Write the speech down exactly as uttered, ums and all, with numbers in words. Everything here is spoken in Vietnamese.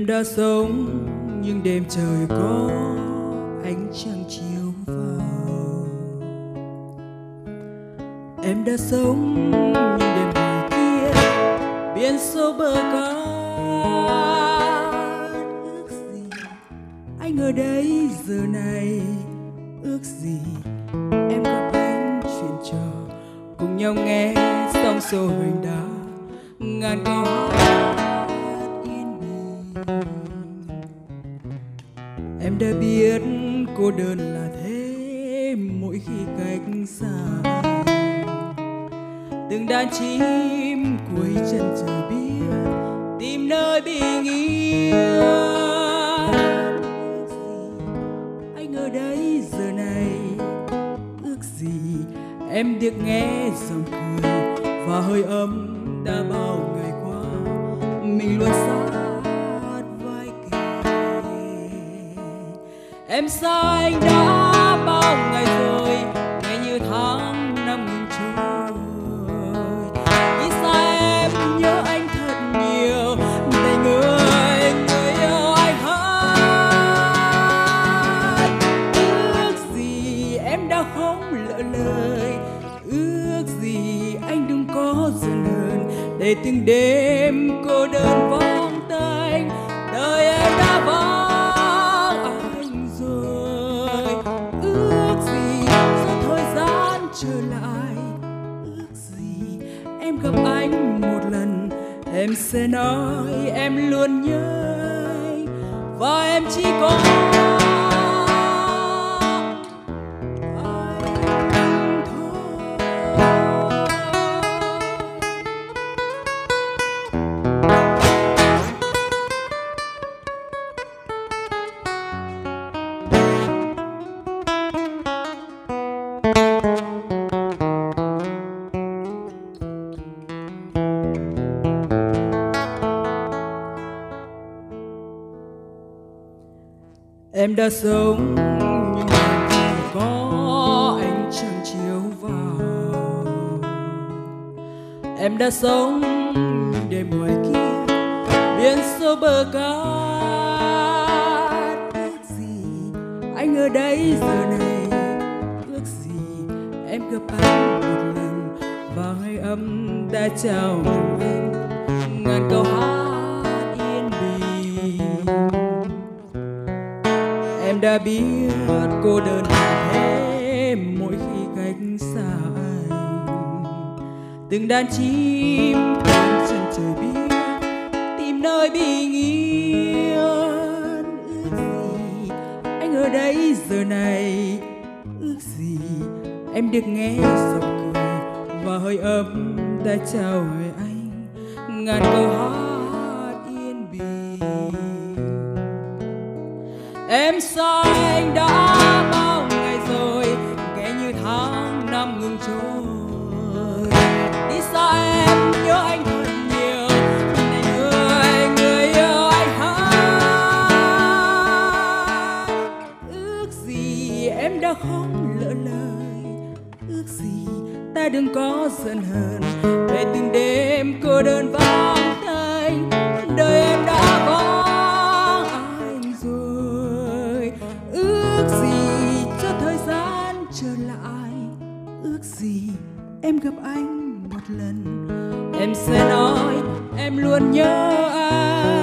đã sống nhưng đêm trời có ánh trăng chiếu vào. Em đã sống nhưng đêm ngoài kia biển sâu bờ cát. Ước gì anh ở đây giờ này, ước gì em gặp anh chuyện trò cùng nhau nghe sóng xô hoành đá ngàn câu hát yên bình. Em đã biết cô đơn là thế mỗi khi cách xa. Từng đàn chim cuối chân trời biết tìm nơi bình yên. Ước gì anh ở đây giờ này, ước gì em được nghe giọng cười và hơi ấm đã bao ngày qua mình luôn sát vai kề. Em xa anh đã bao ngày rồi, nghe như tháng năm ngừng trôi. Vì sao em nhớ anh thật nhiều, để người người yêu anh hát. Ước gì em đã không lỡ lời, ước gì anh đừng có giận hờn, để từng đêm cô đơn vắng tênh đời em đã vắng anh rồi. Ước gì sau thời gian trở lại, ước gì em gặp anh một lần, em sẽ nói em luôn nhớ anh và em chỉ có em đã sống nhưng mà chỉ có ánh trăng chiếu vào. Em đã sống nhưng đêm ngoài kia biển sâu bờ cát. Ước gì anh ở đây giờ này, ước gì em gặp anh một lần và hơi ấm đã trao anh ngàn câu hát yên bình. Em đã biết cô đơn là thế mỗi khi cách xa anh. Từng đàn chim trên chân trời biết tìm nơi bình yên. Ước gì anh ở đây giờ này, ước gì em được nghe giọng cười và hơi ấm đã trao hỏi anh ngàn câu hát yên bình. Em xa anh đã bao ngày rồi, nghe như tháng năm ngừng trôi. Đi xa em nhớ anh thật nhiều, này người người yêu anh hát. Ước gì em đã không lỡ lời, ước gì ta đừng có giận hờn, để từng đêm cô đơn vắng tênh đời em đã vắng. Ước gì cho thời gian trở lại, ước gì em gặp anh một lần, em sẽ nói em luôn nhớ anh.